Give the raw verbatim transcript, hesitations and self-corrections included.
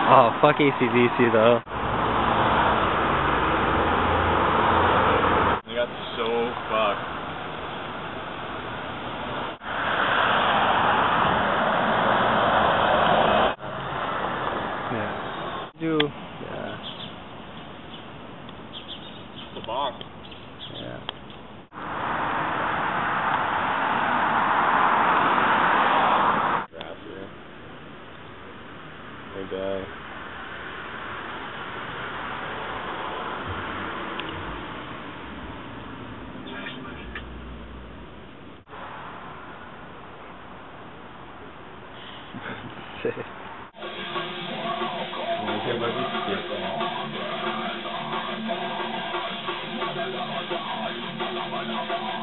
Oh, fuck A C D C though. They got so fucked. Yeah. Do. Yeah. The box. Yeah. Raptor. Hey guy. Sick. Everybody skip.